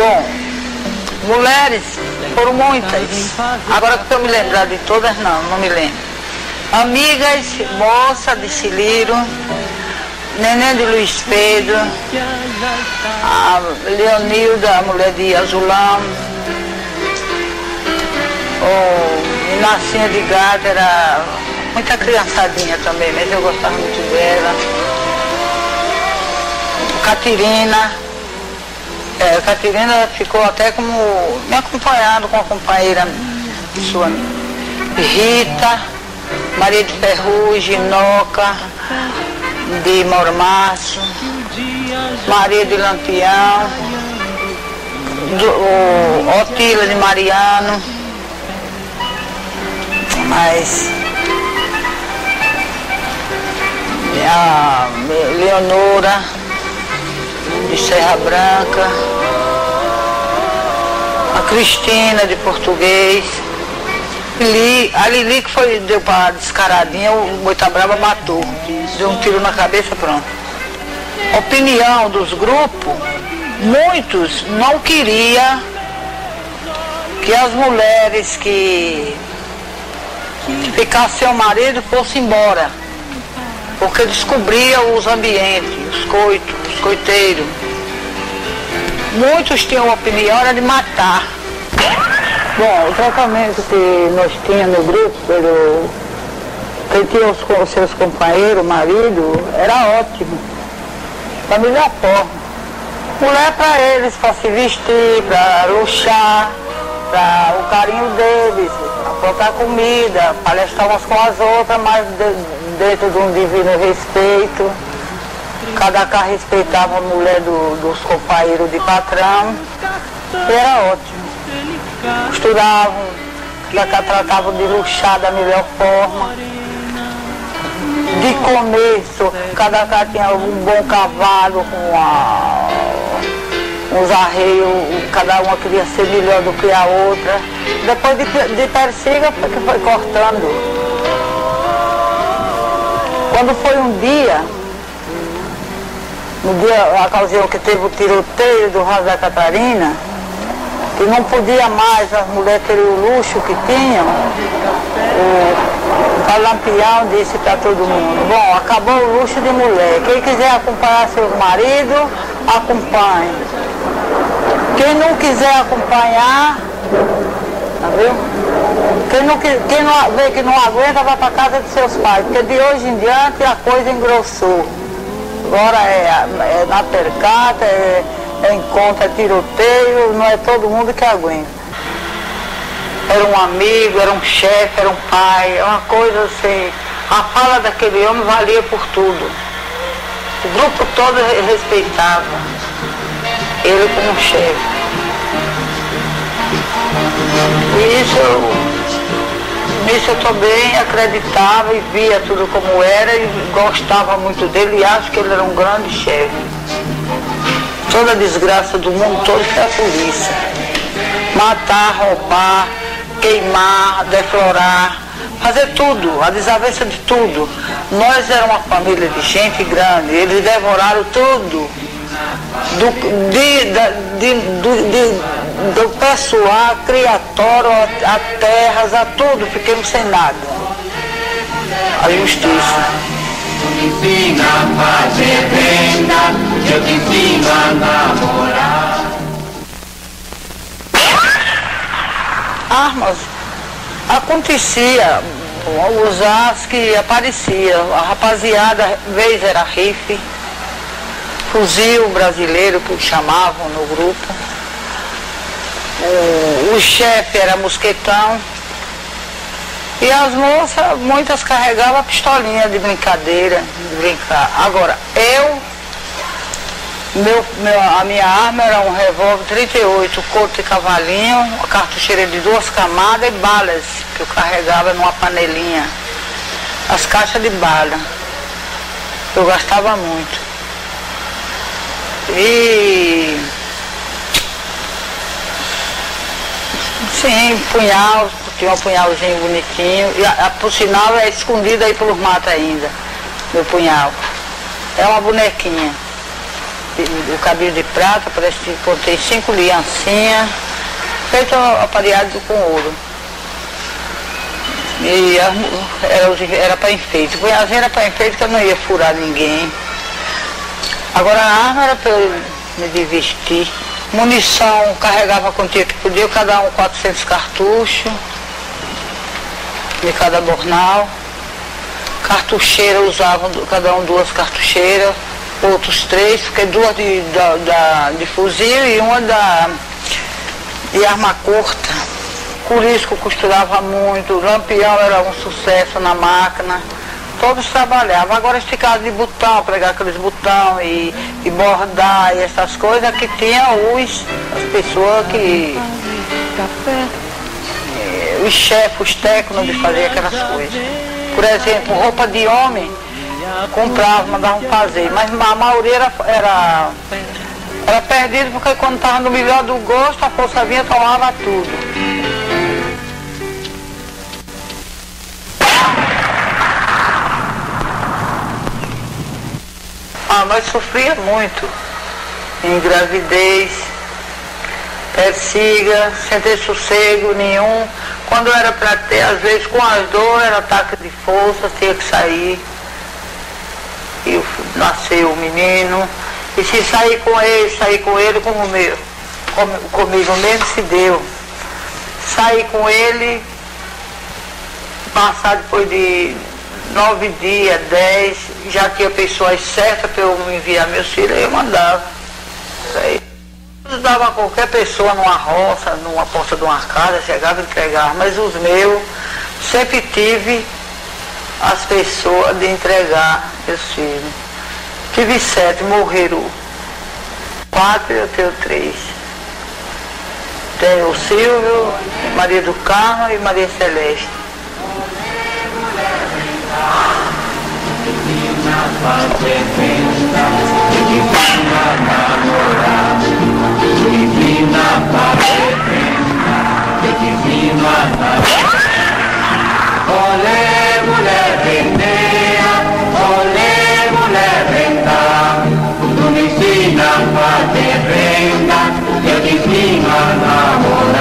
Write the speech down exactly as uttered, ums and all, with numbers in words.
Bom, mulheres foram muitas. Agora que eu me lembrar de todas, não, não me lembro. Amigas, moça de Ciliro, Neném de Luiz Pedro, a Leonilda, a mulher de Azulão, o Inacinha de Gato, era muita criançadinha também, mas eu gostava muito dela. Catirina, é, Catirina ficou até como me acompanhando com a companheira sua, Rita, Maria de Ferrugem, Noca, de Mormaço, Maria de Lampião, do, o, Otila de Mariano, mas a Leonora de Serra Branca, a Cristina de Português, Lili, a Lili que foi, deu para descaradinha, o Boitabrava matou, deu um tiro na cabeça, pronto. Opinião dos grupos, muitos não queriam que as mulheres que ficassem sem o marido fossem embora, porque descobria os ambientes, os coitos, os coiteiros. Muitos tinham a opinião era de matar. Bom, o tratamento que nós tínhamos no grupo, pelo, quem tinha os, os seus companheiros, o marido, era ótimo. Da melhor forma. Mulher para eles, para se vestir, para luxar, para o carinho deles, para botar comida, palestrar umas com as outras, mas de, dentro de um divino respeito. Cada cá respeitava a mulher do, dos companheiros de patrão, e era ótimo. Costuravam, cada cá tratavam de luxar da melhor forma. De começo, cada cá tinha um bom cavalo com a, uns arreios, cada uma queria ser melhor do que a outra. Depois de, de persiga foi que foi cortando. Quando foi um dia, no dia, a ocasião que teve o tiroteio do Raso da Catarina, que não podia mais as mulheres terem o luxo que tinham, o Lampião disse para todo mundo, bom, acabou o luxo de mulher, quem quiser acompanhar seus maridos, acompanhe. Quem não quiser acompanhar, tá vendo? Quem não, quem não vê que não aguenta, vai para casa de seus pais, porque de hoje em diante a coisa engrossou. Agora é, é na percata, é, é encontro, é tiroteio, não é todo mundo que aguenta. Era um amigo, era um chefe, era um pai, é uma coisa assim. A fala daquele homem valia por tudo. O grupo todo respeitava ele como chefe. E isso eu, nisso eu também acreditava e via tudo como era e gostava muito dele e acho que ele era um grande chefe. Toda a desgraça do mundo todo foi a polícia. Matar, roubar, queimar, deflorar, fazer tudo, a desavença de tudo. Nós éramos uma família de gente grande, eles devoraram tudo. Do, de, de, de, de, do pessoal, criatório, a, a terras, a tudo, fiquemos sem nada. A justiça. Eu te ensino a fazer venda, eu te ensino a namorar. Armas, acontecia, os as que aparecia, a rapaziada, vez era rifle, fuzil brasileiro que chamavam no grupo, o, o chefe era mosquetão, e as moças, muitas carregavam a pistolinha de brincadeira, de brincar. Agora, eu, meu, meu, a minha arma era um revólver trinta e oito, corto de cavalinho, uma cartucheira de duas camadas e balas, que eu carregava numa panelinha, as caixas de bala. Eu gastava muito. E sim, punhal, tinha um punhalzinho bonitinho, e a, a, por sinal é escondido aí pelos matos ainda, meu punhal. É uma bonequinha. o cabelo de prata, parece que contei cinco liancinhas, feito apareado com ouro. E era para enfeite. O punhalzinho era para enfeite, que eu não ia furar ninguém. Agora a arma era para eu me divertir. Munição carregava a quantia que podia, cada um quatrocentos cartuchos de cada bornal. Cartucheira usavam cada um duas cartucheiras, outros três, porque duas de, da, da, de fuzil e uma da, de arma curta. Curisco costurava muito, lampião era um sucesso na máquina, todos trabalhavam. Agora esse caso de botão, pregar aqueles botão e, e bordar e essas coisas, que tinha os, as pessoas que... os chefes, os técnicos de fazer aquelas coisas. Por exemplo, roupa de homem, comprava, mandavam fazer, mas a maioria era, era, era perdida, porque quando estava no melhor do gosto, a força vinha e tomava tudo. Ah, nós sofria muito em gravidez, persiga, sem ter sossego nenhum. Quando era para ter, às vezes com as dores, era ataque de força, tinha que sair. E nasceu o menino. E se sair com ele, sair com ele como meu, como, comigo mesmo se deu. Sair com ele, passar depois de nove dias, dez, já tinha pessoas certas para eu me enviar meus filhos, eu mandava. Isso aí. Eu dava a qualquer pessoa numa roça, numa porta de uma casa, chegava e entregava, mas os meus, sempre tive as pessoas de entregar meus filhos. Tive sete, morreram quatro e eu tenho três. Tenho o Silvio, Maria do Carmo e Maria Celeste. Olé, mulher vendeia, olé, mulher venda, tu me ensina a fazer venda, eu te ensino a namorar.